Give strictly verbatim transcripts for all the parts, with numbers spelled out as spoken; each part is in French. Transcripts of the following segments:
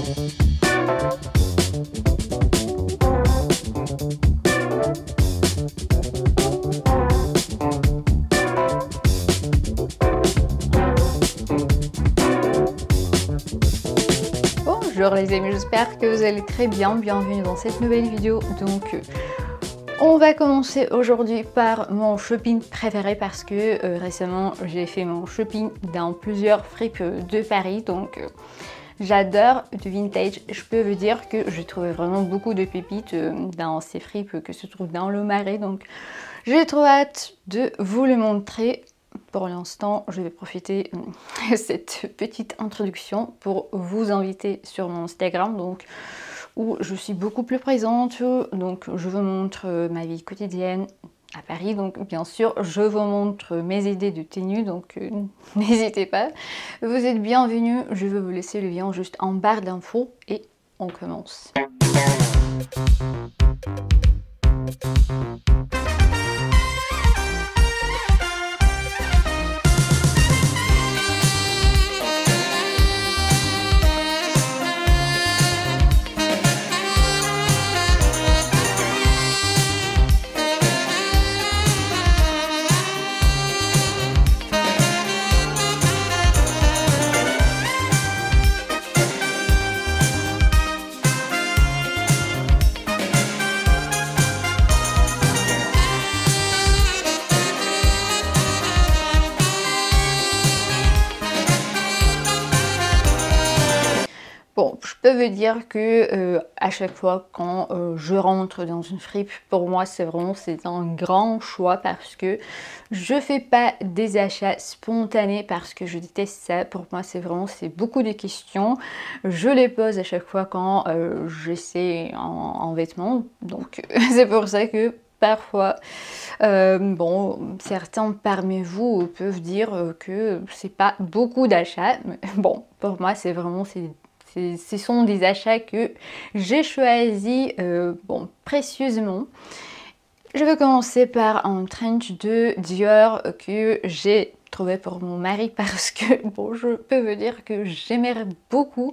Bonjour les amis, j'espère que vous allez très bien, bienvenue dans cette nouvelle vidéo. Donc euh, on va commencer aujourd'hui par mon shopping préféré parce que euh, récemment j'ai fait mon shopping dans plusieurs fripes de Paris. Donc euh, j'adore du vintage, je peux vous dire que j'ai trouvé vraiment beaucoup de pépites euh, dans ces fripes que se trouvent dans le Marais. Donc j'ai trop hâte de vous le montrer. Pour l'instant, je vais profiter de cette petite introduction pour vous inviter sur mon Instagram, donc où je suis beaucoup plus présente. Donc, je vous montre ma vie quotidienne à Paris. Donc, bien sûr, je vous montre mes idées de tenue. Donc, euh, n'hésitez pas. Vous êtes bienvenus. Je vais vous laisser le lien juste en barre d'infos et on commence. Bon, je peux vous dire que euh, à chaque fois quand euh, je rentre dans une fripe, pour moi c'est vraiment c'est un grand choix parce que je fais pas des achats spontanés parce que je déteste ça. Pour moi c'est vraiment c'est beaucoup de questions. Je les pose à chaque fois quand euh, j'essaie en, en vêtements. Donc c'est pour ça que parfois, euh, bon, certains parmi vous peuvent dire que c'est pas beaucoup d'achats. Mais bon, pour moi c'est vraiment c'est ce sont des achats que j'ai choisis euh, bon, précieusement. Je vais commencer par un trench de Dior que j'ai trouvé pour mon mari parce que bon, je peux vous dire que j'aimerais beaucoup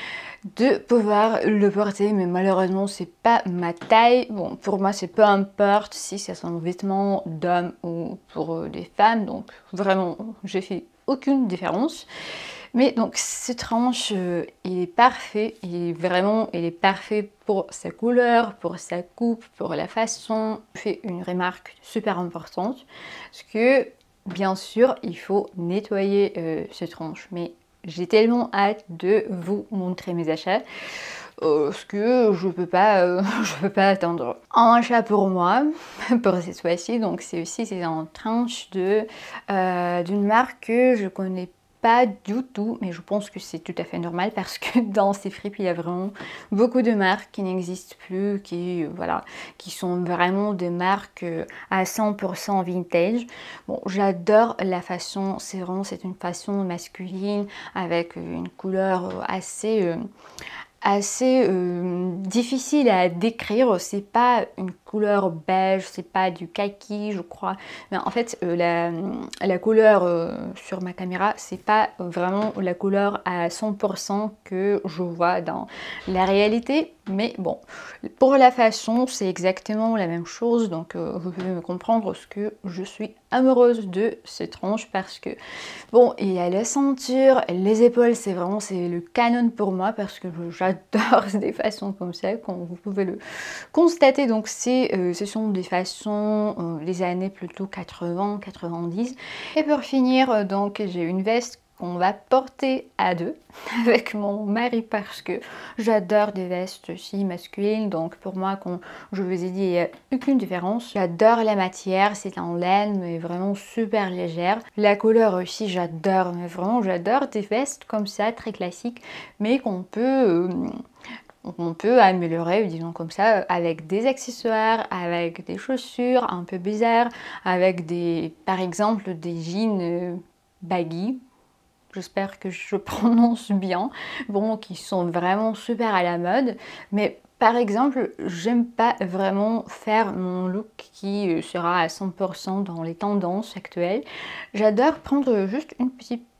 de pouvoir le porter, mais malheureusement c'est pas ma taille. Bon, pour moi c'est peu importe si c'est un vêtement d'homme ou pour des femmes, donc vraiment j'ai fait aucune différence. Mais donc ce tranche, euh, il est parfait, il est vraiment, il est parfait pour sa couleur, pour sa coupe, pour la façon. Je fais une remarque super importante, parce que bien sûr il faut nettoyer euh, ce tranche, mais j'ai tellement hâte de vous montrer mes achats. Euh, parce que je peux pas, euh, je peux pas attendre. Un achat pour moi, pour cette fois-ci, donc c'est aussi c'est un tranche de euh, d'une marque que je connais pas du tout, mais je pense que c'est tout à fait normal parce que dans ces fripes il y a vraiment beaucoup de marques qui n'existent plus, qui euh, voilà, qui sont vraiment des marques euh, à cent pour cent vintage. Bon, j'adore la façon, c'est vraiment c'est une façon masculine avec une couleur assez euh, assez euh, difficile à décrire. C'est pas une couleur beige, c'est pas du kaki je crois, mais en fait euh, la, la couleur euh, sur ma caméra c'est pas vraiment la couleur à cent pour cent que je vois dans la réalité, mais bon, pour la façon c'est exactement la même chose. Donc euh, vous pouvez me comprendre ce que je suis amoureuse de ces tranches parce que bon, il y a la ceinture, les épaules, c'est vraiment c'est le canon pour moi parce que j'adore des façons comme ça, comme vous pouvez le constater. Donc c'est euh, ce sont des façons euh, les années plutôt quatre-vingts quatre-vingt-dix. Et pour finir, euh, donc j'ai une veste qu'on va porter à deux avec mon mari parce que j'adore des vestes aussi masculines. Donc pour moi, quand je vous ai dit, il n'y a aucune différence. J'adore la matière, c'est en laine mais vraiment super légère. La couleur aussi, j'adore, mais vraiment j'adore des vestes comme ça, très classiques, mais qu'on peut... Euh, on peut améliorer, disons comme ça, avec des accessoires, avec des chaussures un peu bizarres, avec des, par exemple, des jeans baggy. J'espère que je prononce bien. Bon, qui sont vraiment super à la mode. Mais par exemple, j'aime pas vraiment faire mon look qui sera à cent pour cent dans les tendances actuelles. J'adore prendre juste une petite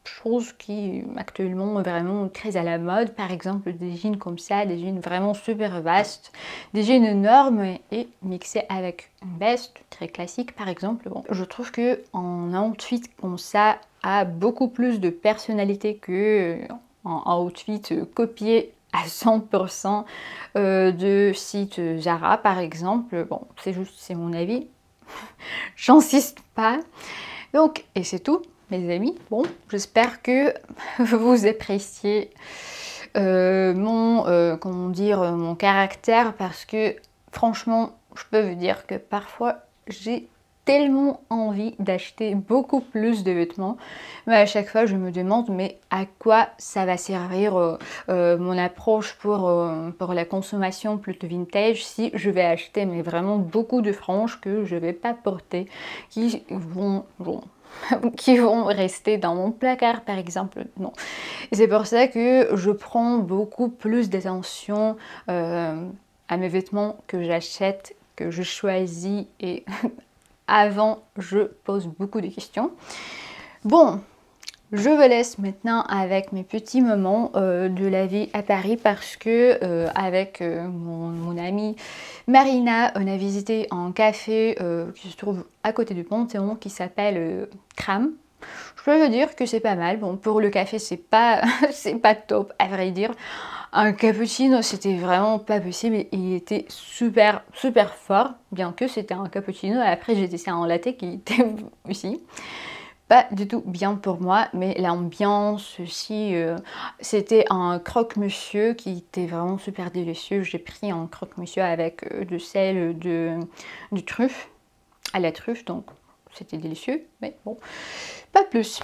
chose qui est actuellement vraiment très à la mode. Par exemple, des jeans comme ça, des jeans vraiment super vastes, des jeans énormes et mixés avec une veste très classique par exemple. Bon, je trouve que un outfit comme ça a beaucoup plus de personnalité que un outfit copié à cent pour cent euh, de site Zara par exemple. Bon, c'est juste, c'est mon avis. J'insiste pas. Donc, et c'est tout, mes amis. Bon, j'espère que vous appréciez euh, mon, euh, comment dire, mon caractère, parce que franchement, je peux vous dire que parfois, j'ai tellement envie d'acheter beaucoup plus de vêtements, mais à chaque fois je me demande mais à quoi ça va servir euh, euh, mon approche pour, euh, pour la consommation plutôt vintage si je vais acheter mais vraiment beaucoup de franges que je vais pas porter, qui vont, vont qui vont rester dans mon placard par exemple. Non, et c'est pour ça que je prends beaucoup plus d'attention euh, à mes vêtements que j'achète, que je choisis, et avant, je pose beaucoup de questions. Bon, je vous laisse maintenant avec mes petits moments euh, de la vie à Paris, parce que euh, avec euh, mon, mon amie Marina, on a visité un café euh, qui se trouve à côté du Panthéon qui s'appelle euh, Cram. Je peux vous dire que c'est pas mal. Bon, pour le café, c'est pas, c'est pas top à vrai dire. Un cappuccino, c'était vraiment pas possible. Il était super, super fort, bien que c'était un cappuccino. Après, j'ai testé un latte qui était aussi pas du tout bien pour moi, mais l'ambiance aussi, euh, c'était un croque-monsieur qui était vraiment super délicieux. J'ai pris un croque-monsieur avec euh, de sel, de, de truffe, à la truffe, donc c'était délicieux, mais bon, pas plus.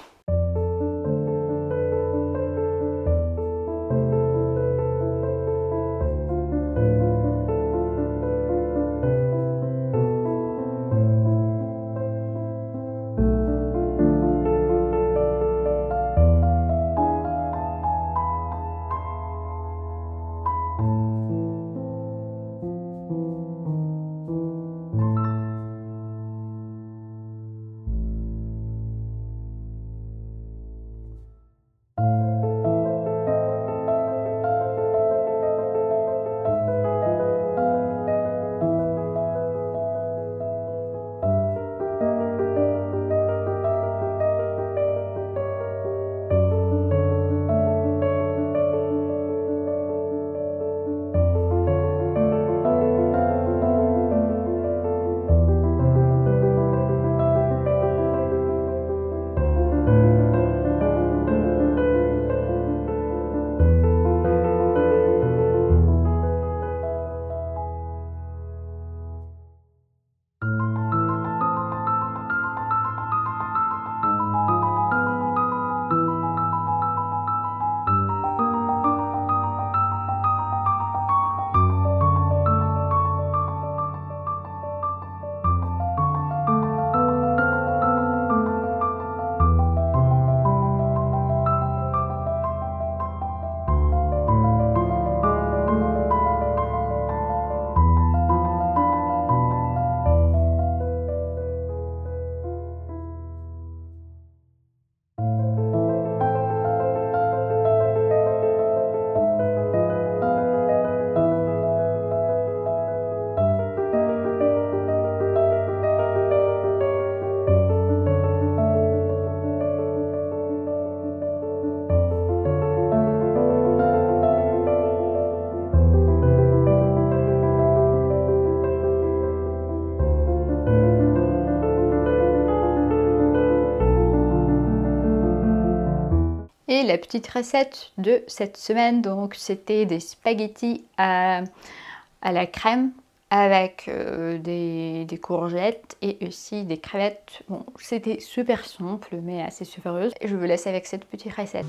Et la petite recette de cette semaine, donc c'était des spaghettis à, à la crème avec euh, des, des courgettes et aussi des crevettes. Bon, c'était super simple mais assez savoureuse. Et je vous laisse avec cette petite recette.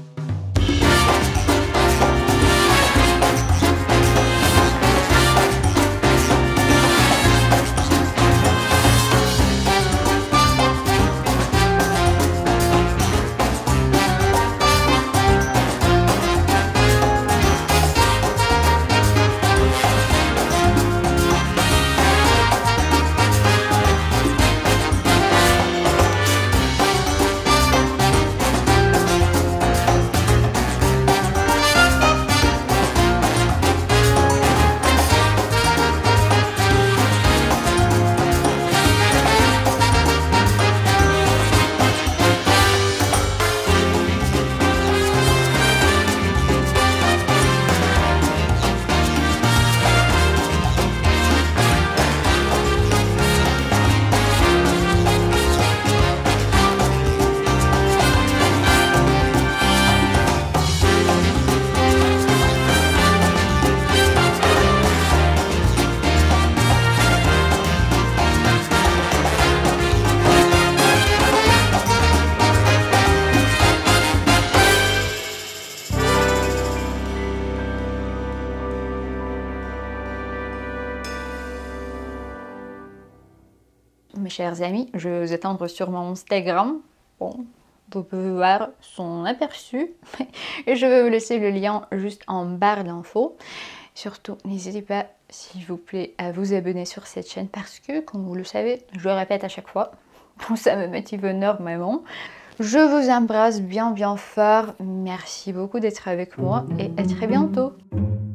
mes chers amis, je vais vous attendre sur mon Instagram. Bon, vous pouvez voir son aperçu. Et je vais vous laisser le lien juste en barre d'infos. Surtout, n'hésitez pas, s'il vous plaît, à vous abonner sur cette chaîne parce que, comme vous le savez, je le répète à chaque fois, ça me motive énormément. Je vous embrasse bien bien fort. Merci beaucoup d'être avec moi et à très bientôt.